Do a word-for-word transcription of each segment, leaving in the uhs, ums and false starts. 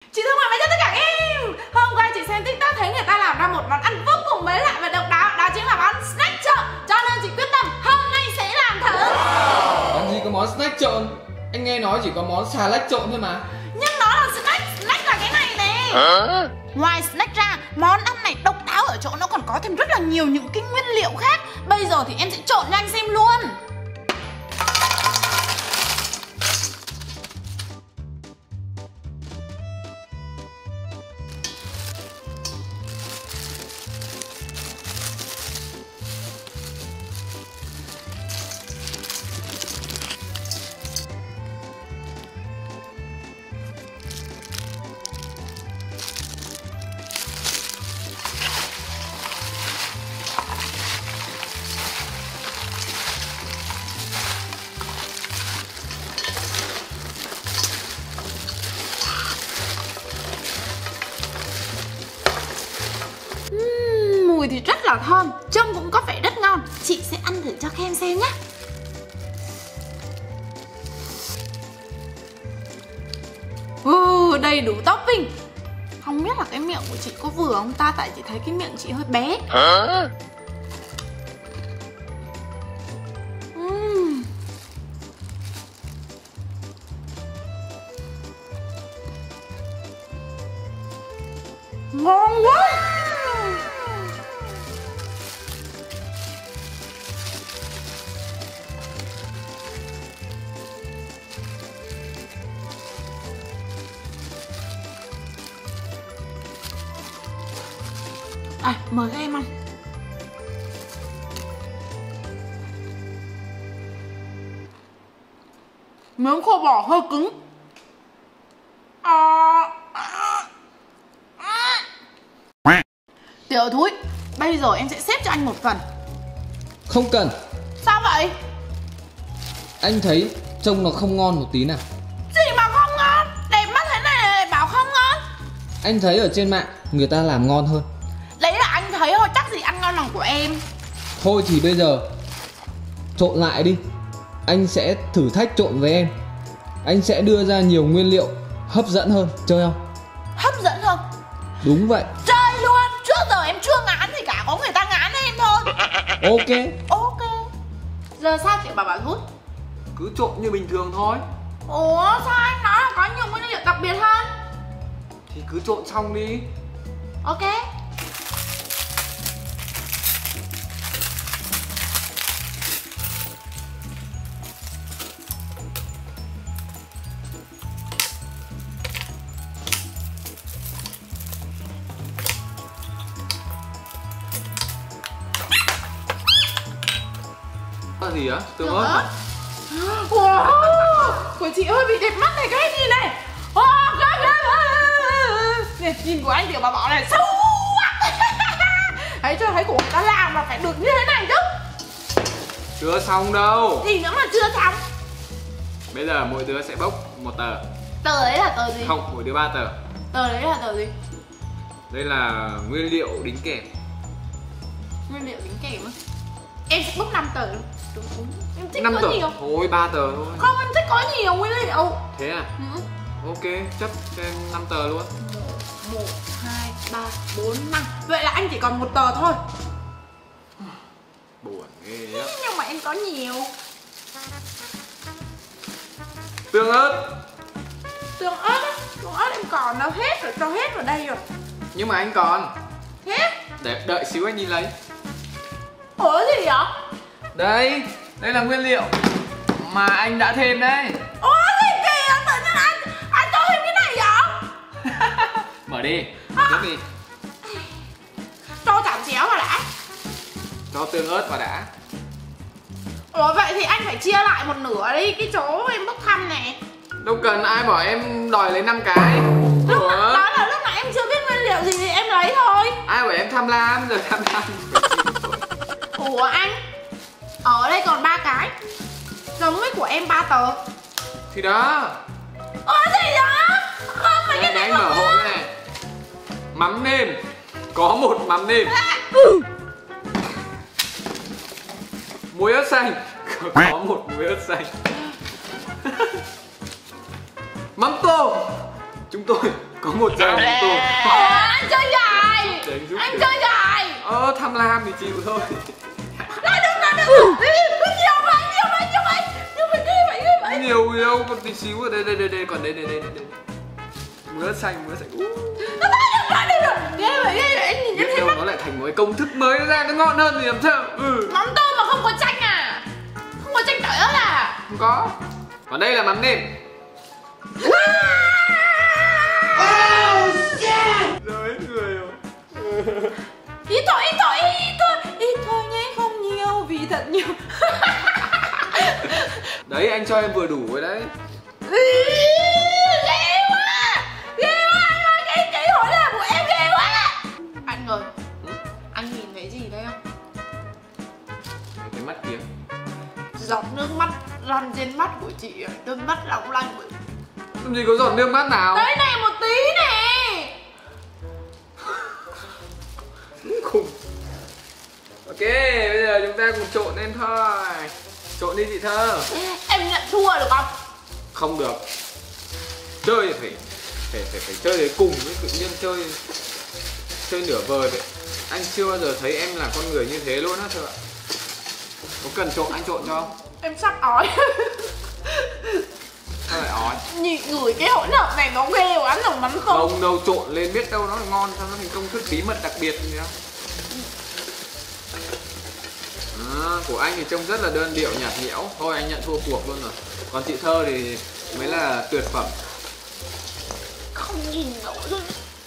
Chị Thương mời cho tất cả em. Hôm qua chị xem TikTok thấy người ta làm ra một món ăn vô cùng mới lạ và độc đáo. Đó chính là món snack trộn. Cho nên chị quyết tâm hôm nay sẽ làm thử. Làm gì có món snack trộn? Anh nghe nói chỉ có món xà lách trộn thôi mà. Nhưng nó là snack. Snack là cái này nè. Hả? Ngoài snack ra, món ăn này độc đáo ở chỗ nó còn có thêm rất là nhiều những cái nguyên liệu khác. Bây giờ thì em sẽ trộn cho anh xem luôn. Mùi thì rất là thơm, trông cũng có vẻ rất ngon. Chị sẽ ăn thử cho các em xem nhé. Ừ, đầy đủ topping. Không biết là cái miệng của chị có vừa không ta, tại chị thấy cái miệng chị hơi bé. Hả? Uhm. Ngon quá. À, mời các em ăn. Miếng khô bò hơi cứng. À, à, à. Tiểu Thúi, bây giờ em sẽ xếp cho anh một phần. Không cần. Sao vậy? Anh thấy trông nó không ngon một tí nào. Gì mà không ngon? Đẹp mắt thế này lại bảo không ngon? Anh thấy ở trên mạng người ta làm ngon hơn. Đấy là anh thấy thôi, chắc gì ăn ngon lòng của em. Thôi thì bây giờ trộn lại đi. Anh sẽ thử thách trộn với em. Anh sẽ đưa ra nhiều nguyên liệu hấp dẫn hơn, chơi không? Hấp dẫn hơn? Đúng vậy. Chơi luôn, trước giờ em chưa ngán gì cả, có người ta ngán em thôi. Ok. Ok. Giờ sao chị bảo bảo Thúi? Cứ trộn như bình thường thôi. Ủa sao anh nói là có nhiều nguyên liệu đặc biệt hơn? Thì cứ trộn xong đi. Ok. Là gì á? Tương ớt. Wow, của chị hơi bị đẹp mắt này, cái gì này? Wow, cái này, nhìn của anh Tiểu Bảo Bảo này xấu quá. Thấy chưa, thấy của người ta làm mà phải được như thế này chứ. Chưa xong đâu. Gì nữa mà chưa xong? Bây giờ mỗi đứa sẽ bốc một tờ. Tờ đấy là tờ gì? Không, mỗi đứa ba tờ. Tờ đấy là tờ gì? Đây là nguyên liệu đính kèm. Nguyên liệu đính kèm á? Em sẽ bốc năm tờ. Đúng, đúng. Em thích năm có tờ. nhiều. Thôi ba tờ thôi. Không, em thích có nhiều nguyên liệu. Thế à? Ừ. Ok, chấp cho em năm tờ luôn. Một, hai, ba, bốn, năm. Vậy là anh chỉ còn một tờ thôi. Buồn ghê á. Nhưng mà em có nhiều. Tương ớt. Tương ớt á? Tương ớt em còn đâu, hết rồi, cho hết vào đây rồi. Nhưng mà anh còn. Hết? Để đợi xíu anh đi lấy. Ủa gì vậy? Đây, đây là nguyên liệu mà anh đã thêm đấy. Ủa gì kìa, tự nhiên anh, anh cho thêm cái này vậy? Mở đi, mở trước đi. Cho chảo chéo vào đã. Cho tương ớt vào đã. Ủa vậy thì anh phải chia lại một nửa đi, cái chỗ em bốc thăm này. Đâu cần, ai bảo em đòi lấy năm cái. Lúc Ủa? đó là lúc nãy em chưa biết nguyên liệu gì thì em lấy thôi. Ai bảo em tham lam, giờ tham lam. Ủa anh, ở đây còn ba cái, giống với của em ba tờ. Thì đó. Ủa gì đó? Không phải cái Đây, này anh mở mà. hộ này. Mắm nêm. Có một mắm nêm. Muối ớt xanh. Có một muối ớt xanh. Mắm tôm. Chúng tôi Có một giây một tù. Ủa, anh chơi dài. Để anh giúp Anh được. chơi dài. Ờ, tham lam thì chịu thôi. Nói đừng, nói đừng. Nhiều vậy, nhiều vậy, nhiều vậy. Nhiều vậy, ghê vậy, ghê vậy. Nhiều nhiều còn tí xíu ở đây đây đây đây còn đây đây đây đây. Mứa xanh mứa xanh. Nói đừng, nói đừng. Ghê vậy, ghê vậy. Anh nhìn Biết thấy đâu mắt. nó lại thành một cái công thức mới ra nó ngon hơn thì làm sao? Ừ. Mắm tôm mà không có chanh à? Không có chanh tỏi ớt à? Không có. Còn đây là mắm nêm. Rồi người rồi. Ít thôi, ít thôi, ít thôi. Ít thôi nhé, không nhiều vì thật nhiều. Đấy anh cho em vừa đủ rồi đấy. Ghê quá. Ghê quá anh ơi, cái cái hối là của em ghê quá. Anh ơi, Ừ? anh nhìn thấy gì đây không? Cái mắt kiếm. Giọt nước mắt lăn trên mắt của chị, đôi mắt long lanh của chị. Làm gì có giọt nước mắt nào? Đây này một tí nè. Khùng. Ok, bây giờ chúng ta cùng trộn lên thôi. Trộn đi chị Thơ. Em nhận thua được không? Không được. Chơi thì phải phải phải, phải chơi đấy cùng với tự nhiên chơi chơi nửa vời vậy. Anh chưa bao giờ thấy em là con người như thế luôn á Thơ ạ. Có cần trộn anh trộn cho không? Em sắp ói. Sao lại ói? Nhị ngửi cái hỗn hợp này nó ghê quá rồi mắm không? Không đâu, trộn lên biết đâu nó là ngon, sao nó thành công thức bí mật đặc biệt gì đâu. À, của anh thì trông rất là đơn điệu nhạt nhẽo. Thôi anh nhận thua cuộc luôn rồi. Còn chị Thơ thì mới là tuyệt phẩm. Không nhìn nổi luôn.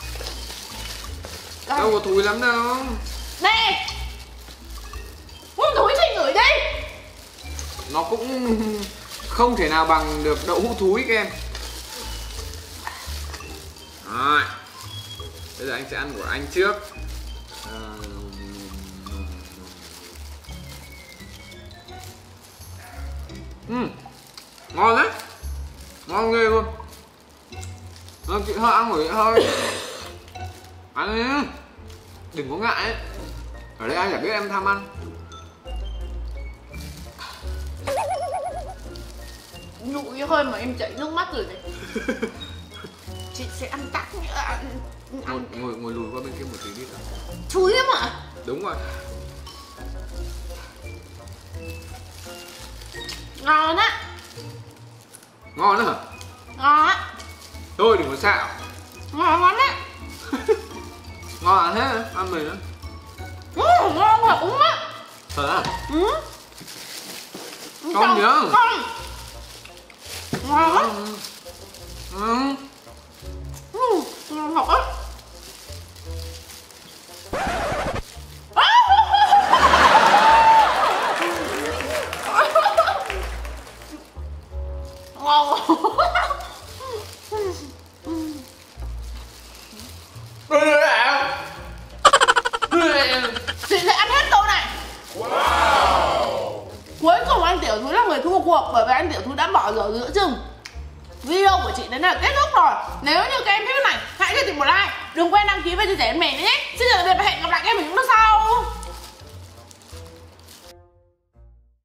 Đây. Đâu có thúi lắm đâu. Nè. Muốn thúi thì ngửi đi. Nó cũng không thể nào bằng được đậu hũ thúi các em. Rồi. Bây giờ anh sẽ ăn của anh trước. À... Uhm. Ngon đấy. Ngon ghê luôn. Ờ, chị Thơ ăn của chị thôi. Ăn đi. Đừng có ngại ấy. Ở đây ai chả biết em tham ăn. Nhụi hơi mà em chảy nước mắt rồi này. Chị sẽ ăn tắc nữa. Ăn, Ngồi, ăn. ngồi, ngồi lùi qua bên kia một tí đi. Thúi lắm ạ. Đúng rồi. Ngon á. Ngon đó hả? Ngon á. Thôi đừng có xạo. Ngon lắm á. Ngon à thế? Ăn mì nữa. Ừ, ngon thật đúng á. Thật à? Ừ. Ngon nhớ. Ngon. Ngon lắm. Ừ. Ừ, ngon thật á. Ngon. Chị sẽ ăn hết tô này. Wow. Cuối cùng anh Tiểu Thúi là người thua cuộc bởi vì anh Tiểu Thúi đã bỏ dở giữa chừng. Video của chị đến đây là kết thúc rồi. Nếu như các em thích cái này, hãy cho chị một like. Đừng quên đăng ký và chia sẻ với mình nhé. Xin chào tạm biệt và hẹn gặp lại các em ở những video sau.